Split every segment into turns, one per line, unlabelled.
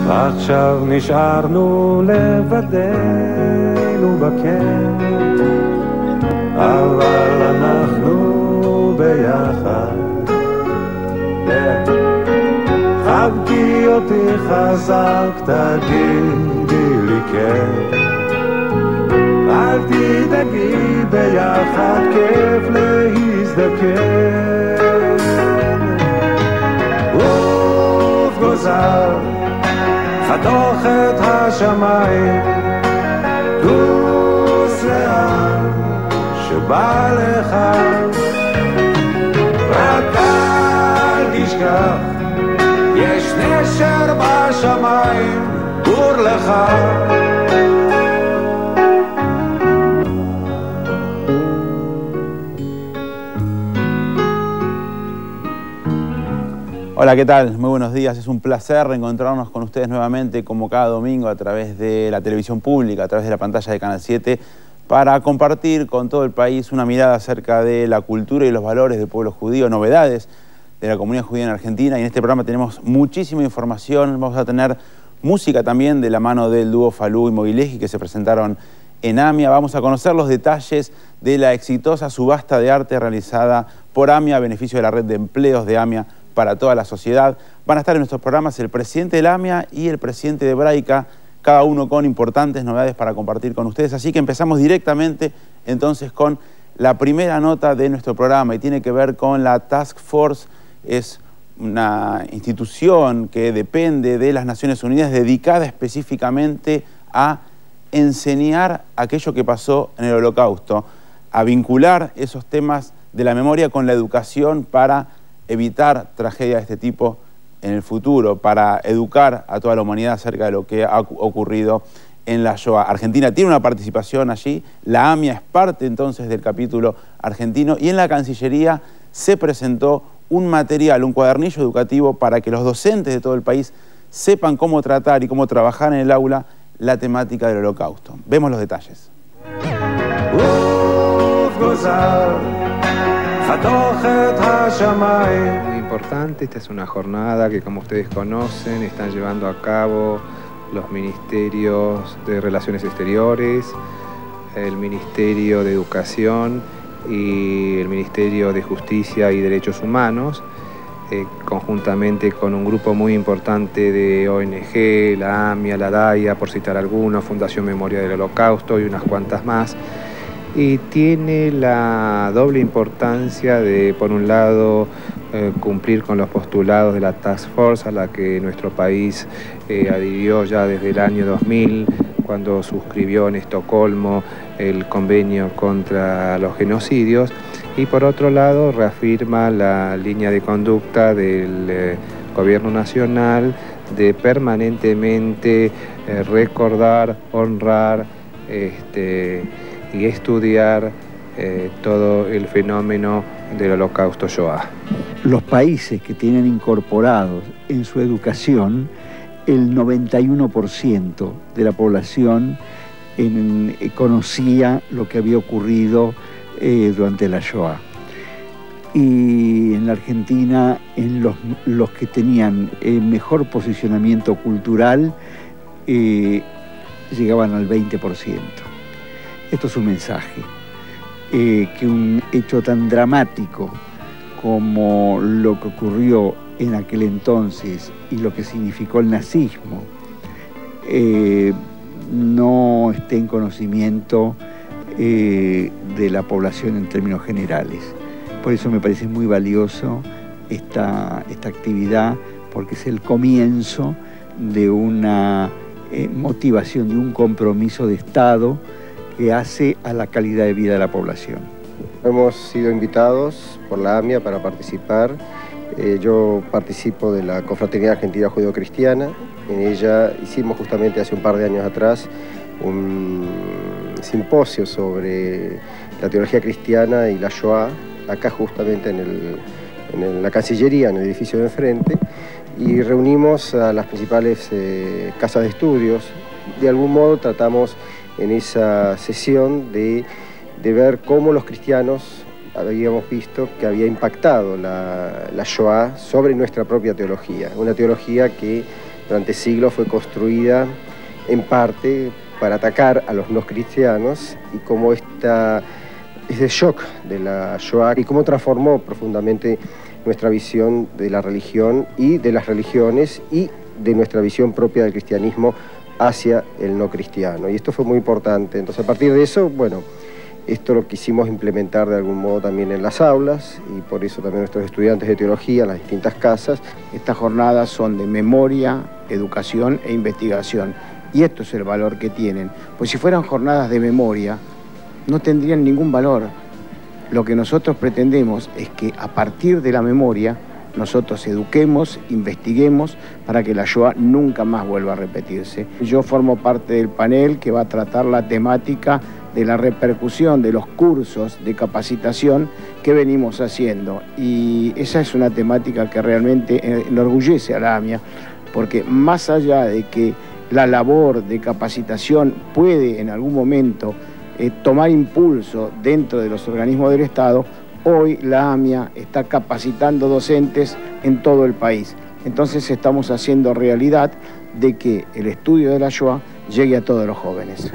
עכשיו נשארנו לבדנו בקר, אבל אנחנו ביחד. חבקי אותי חזק, תגידי לי כן, אל תדאגי, ביחד כיף להזדקן. עוף גוזר, חתוך את השמיים, טוס לאן שבא לך, רק אל תשכח, יש נשר בשמיים, גור לך.
Hola, ¿qué tal? Muy buenos días. Es un placer reencontrarnos con ustedes nuevamente, como cada domingo, a través de la televisión pública, a través de la pantalla de Canal 7, para compartir con todo el país una mirada acerca de la cultura y los valores del pueblo judío, novedades de la comunidad judía en Argentina. Y en este programa tenemos muchísima información. Vamos a tener música también de la mano del dúo Falú y Mogileski, que se presentaron en AMIA. Vamos a conocer los detalles de la exitosa subasta de arte realizada por AMIA a beneficio de la red de empleos de AMIA para toda la sociedad. Van a estar en nuestros programas el presidente de la AMIA y el presidente de Hebraica, cada uno con importantes novedades para compartir con ustedes. Así que empezamos directamente entonces con la primera nota de nuestro programa y tiene que ver con la Task Force. Es una institución que depende de las Naciones Unidas, dedicada específicamente a enseñar aquello que pasó en el Holocausto, a vincular esos temas de la memoria con la educación para evitar tragedias de este tipo en el futuro, para educar a toda la humanidad acerca de lo que ha ocurrido en la Shoah. Argentina tiene una participación allí, la AMIA es parte entonces del capítulo argentino y en la Cancillería se presentó un material, un cuadernillo educativo para que los docentes de todo el país sepan cómo tratar y cómo trabajar en el aula la temática del Holocausto. Vemos los detalles.
Muy importante, esta es una jornada que, como ustedes conocen, están llevando a cabo los ministerios de Relaciones Exteriores, el Ministerio de Educación y el Ministerio de Justicia y Derechos Humanos, conjuntamente con un grupo muy importante de ONG, la AMIA, la DAIA, por citar algunos, Fundación Memoria del Holocausto y unas cuantas más. Y tiene la doble importancia de, por un lado, cumplir con los postulados de la Task Force a la que nuestro país adhirió ya desde el año 2000, cuando suscribió en Estocolmo el convenio contra los genocidios, y por otro lado reafirma la línea de conducta del Gobierno Nacional de permanentemente recordar, honrar y estudiar todo el fenómeno del Holocausto Shoah.
Los países que tienen incorporados en su educación el 91% de la población conocía lo que había ocurrido durante la Shoah. Y en la Argentina, en los que tenían mejor posicionamiento cultural, llegaban al 20%. Esto es un mensaje, que un hecho tan dramático como lo que ocurrió en aquel entonces y lo que significó el nazismo, no esté en conocimiento de la población en términos generales. Por eso me parece muy valioso esta actividad, porque es el comienzo de una motivación, de un compromiso de Estado que hace a la calidad de vida de la población.
Hemos sido invitados por la AMIA para participar. Yo participo de la Confraternidad Argentina Judeo-Cristiana. En ella hicimos justamente hace un par de años atrás un simposio sobre la teología cristiana y la Shoah, acá justamente en la Cancillería, en el edificio de enfrente, y reunimos a las principales casas de estudios. De algún modo tratamos en esa sesión de ver cómo los cristianos habíamos visto que había impactado la Shoah sobre nuestra propia teología, una teología que durante siglos fue construida en parte para atacar a los no cristianos, y cómo ese shock de la Shoah y cómo transformó profundamente nuestra visión de la religión y de las religiones y de nuestra visión propia del cristianismo hacia el no cristiano. Y esto fue muy importante. Entonces, a partir de eso, bueno, esto lo quisimos implementar de algún modo también en las aulas, y por eso también nuestros estudiantes de teología en las distintas casas.
Estas jornadas son de memoria, educación e investigación. Y esto es el valor que tienen. Pues si fueran jornadas de memoria, no tendrían ningún valor. Lo que nosotros pretendemos es que a partir de la memoria nosotros eduquemos, investiguemos para que la Shoah nunca más vuelva a repetirse. Yo formo parte del panel que va a tratar la temática de la repercusión de los cursos de capacitación que venimos haciendo. Y esa es una temática que realmente enorgullece a la AMIA, porque más allá de que la labor de capacitación puede en algún momento tomar impulso dentro de los organismos del Estado, hoy la AMIA está capacitando docentes en todo el país. Entonces estamos haciendo realidad de que el estudio de la Shoah llegue a todos los jóvenes.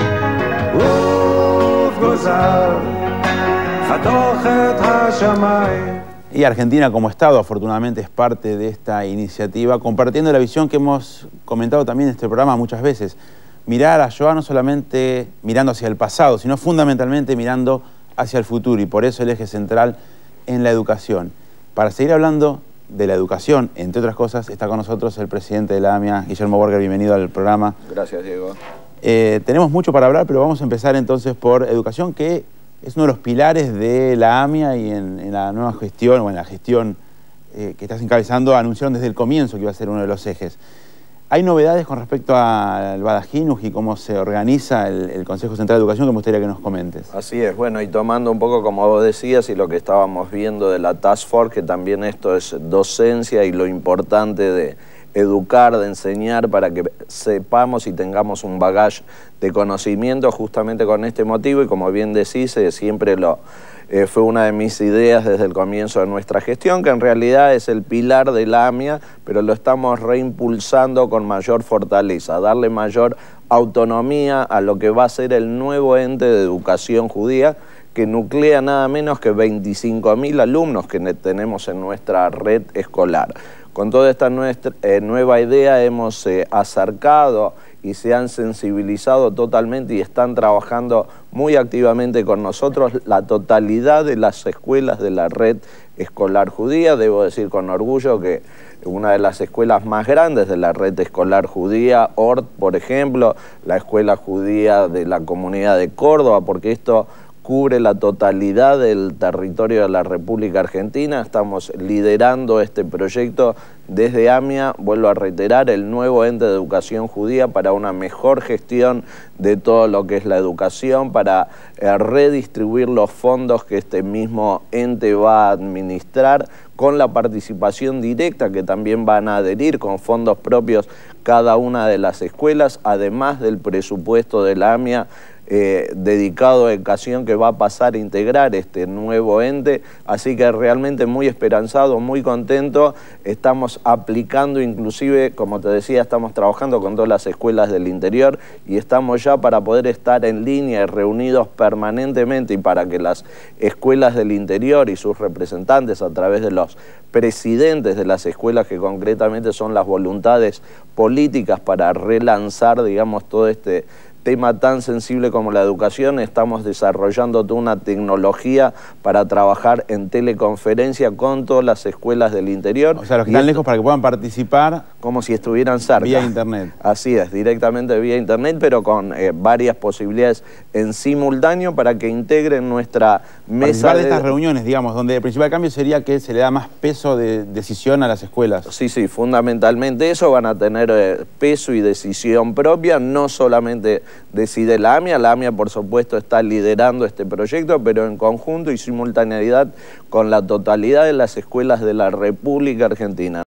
Y Argentina como Estado afortunadamente es parte de esta iniciativa, compartiendo la visión que hemos comentado también en este programa muchas veces. Mirar a Shoah no solamente mirando hacia el pasado, sino fundamentalmente mirando hacia el futuro, y por eso el eje central en la educación. Para seguir hablando de la educación, entre otras cosas, está con nosotros el presidente de la AMIA, Guillermo Borger. Bienvenido al programa.
Gracias, Diego.
Tenemos mucho para hablar, pero vamos a empezar entonces por educación, que es uno de los pilares de la AMIA, y en la nueva gestión, o en la gestión que estás encabezando, anunciaron desde el comienzo que iba a ser uno de los ejes. ¿Hay novedades con respecto al Badajinuj y cómo se organiza el Consejo Central de Educación que me gustaría que nos comentes?
Así es, bueno, y tomando un poco, como vos decías, y lo que estábamos viendo de la Task Force, que también esto es docencia y lo importante de educar, de enseñar, para que sepamos y tengamos un bagaje de conocimiento justamente con este motivo, y como bien decís, siempre fue una de mis ideas desde el comienzo de nuestra gestión, que en realidad es el pilar de la AMIA, pero lo estamos reimpulsando con mayor fortaleza, darle mayor autonomía a lo que va a ser el nuevo ente de educación judía, que nuclea nada menos que 25.000 alumnos que tenemos en nuestra red escolar. Con toda esta nueva idea hemos acercado y se han sensibilizado totalmente y están trabajando muy activamente con nosotros la totalidad de las escuelas de la red escolar judía. Debo decir con orgullo que una de las escuelas más grandes de la red escolar judía, Ort, por ejemplo, la escuela judía de la comunidad de Córdoba, porque esto cubre la totalidad del territorio de la República Argentina. Estamos liderando este proyecto desde AMIA, vuelvo a reiterar, el nuevo ente de educación judía, para una mejor gestión de todo lo que es la educación, para redistribuir los fondos que este mismo ente va a administrar, con la participación directa que también van a adherir con fondos propios cada una de las escuelas, además del presupuesto de la AMIA dedicado a educación, que va a pasar a integrar este nuevo ente. Así que realmente muy esperanzado, muy contento. Estamos aplicando, inclusive, como te decía, estamos trabajando con todas las escuelas del interior, y estamos ya para poder estar en línea y reunidos permanentemente, y para que las escuelas del interior y sus representantes, a través de los presidentes de las escuelas, que concretamente son las voluntades políticas para relanzar, digamos, todo este tema tan sensible como la educación, estamos desarrollando toda una tecnología para trabajar en teleconferencia con todas las escuelas del interior.
O sea, los que están lejos, para que puedan participar
como si estuvieran cerca.
Vía internet.
Así es, directamente vía internet, pero con varias posibilidades en simultáneo para que integren nuestra mesa
de estas reuniones, digamos, donde el principal cambio sería que se le da más peso de decisión a las escuelas.
Sí, sí, fundamentalmente eso, van a tener peso y decisión propia, no solamente decide la AMIA, por supuesto está liderando este proyecto, pero en conjunto y simultaneidad con la totalidad de las escuelas de la República Argentina.